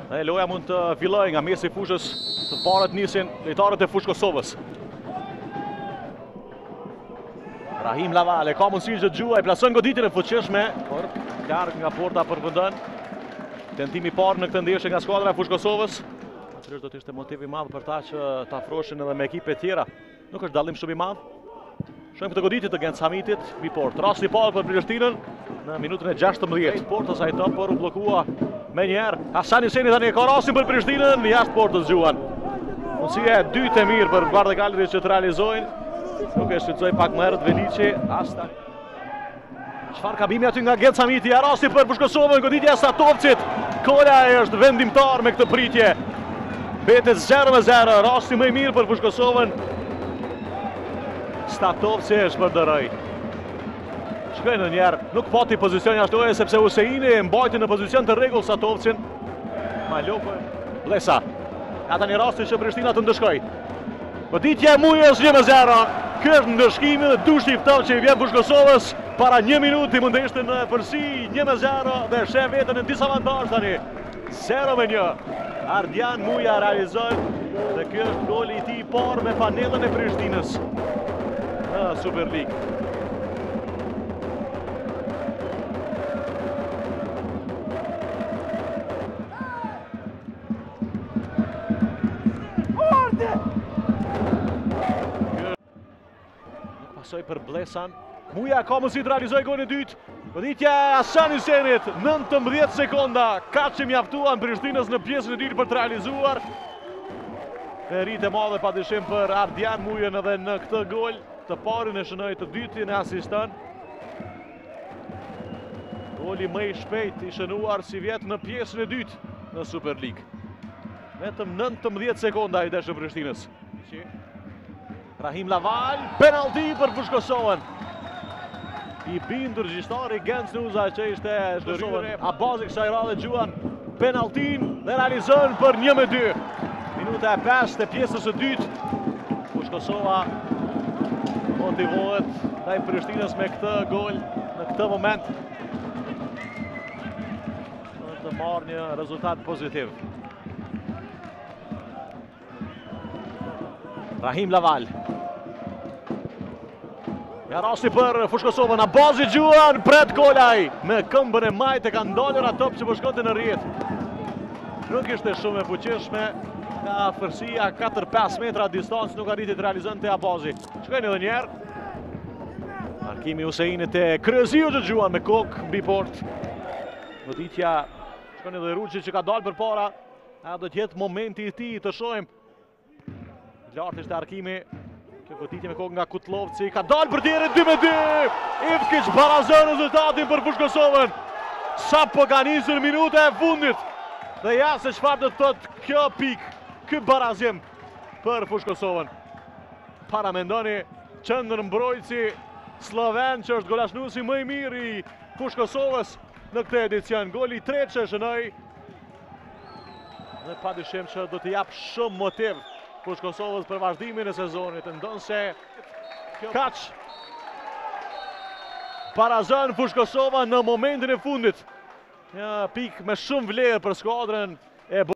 Loja mund të filloj nga mesi i fushës, të parët nisin lojtarët e fushë Kosovës. Rahim Laval e ka mundësi që të gjuaj, plason goditjen e fuqishme, por larg nga porta përfundon. Tentimi i parë në këtë ndeshje nga skuadra e fushë Kosovës. Natyrisht do të ishte motiv i madh për ta që të afroheshin edhe me ekipe tjera. Nuk është dallim shumë i madh. Shohim këtë goditje të Genç Hamitit, mbi port. Rasti i parë për Prishtinën në minutën e 16. Portës ai top, por u bllokua me njerë. Hasan Hyseni tani ka rastin për Prishtinën, jashtë portës gjuan. Mundësia e dytë e mirë për Bardhe Kalërit që të realizojnë. Nuk e shfrytëzoi pak më herët Veliçi, as tani. Çfarë gabimi aty nga Genç Hamiti, rasti për Fushë Kosovën, goditja e Satovcit. Kola është vendimtar me këtë pritje. Mbetet 0-0, rasti më i mirë për Fushë Kosovën. Satovci është për dëroj. Shkoj në njerë, nuk pati pozicion jashtoje sepse Huseini mbajti në pozicion të rregull Satovcin. Maloko Blesa. Ka tani rasti që Prishtina të ndëshkoj. Goditja e Mujës 1-0. Ky është ndëshkimi dhe dushi i ftohtë që i vjen Fushë Kosovës. Para 1 minuti mund të ishte në përsi 1-0 dhe sheh veten në disavantazh tani. 0-1. Ardian Muja realizon dhe ky është goli i tij i parë me fanellën e Prishtinës në Super League. Pasoj për Blesan. Muja ka mundësi të realizojë golin e dytë. Goditja e Hasan Hysenit, 19 sekonda. Kaq që mjaftuan Prishtinës në pjesën e dytë për të realizuar. Merit e madhe padyshim për Ardian Mujën edhe në këtë gol. Të parin e shënoi, të dytin e asiston. Goli më i shpejt i shënuar si vjet në pjesën e dytë në Super League. Vetëm 19 sekonda i deshën Prishtinës. Rahim Laval, penalti për Fushë Kosovën. I bindur gjyqtari Genç Nuza që ishte dëryrë. Abazi kësaj radhe gjuan penaltin dhe realizon për 1-2. Minuta e 5 të pjesës së dytë. Fushë Kosova motivohet ndaj Prishtinës me këtë gol në këtë moment. Për të marrë një rezultat pozitiv. Rahim Laval. Ja rasti për Fushë Kosovën, Abazi gjuan, pret Kolaj. Me këmbën e majt e ka ndalur atë top që po shkonte në rrjet. Nuk ishte shumë e fuqishme, nga afërsia 4-5 metra distancë nuk arriti të realizonte Abazi. Shkojnë edhe njerë. Markimi Huseinit e Kryeziu që gjuan me kokë mbi port. Goditja, shkojnë edhe Ruçi që ka dalë përpara. A do të jetë momenti i tij, të shohim. Lartë ishte Arkimi. Kjo goditje me kokë nga Kutlovci. Ka dalë për tjerë 2-2. Ivkić barazon rezultatin për Fushë Kosovën. Sa po ka nisur minuta e fundit. Dhe ja se çfarë do të thotë kjo pikë, ky barazim për Fushë Kosovën. Para mendoni qendër mbrojtësi sloven që është golashnuesi më i mirë i Fushë Kosovës në këtë edicion. Goli i tretë që shënoi. Dhe padyshim që do të jap shumë motiv Fushë Kosovës për vazhdimin e sezonit. Ndonse kaq barazon Fushë Kosova në momentin e fundit. Një pikë me shumë vlerë për skuadrën e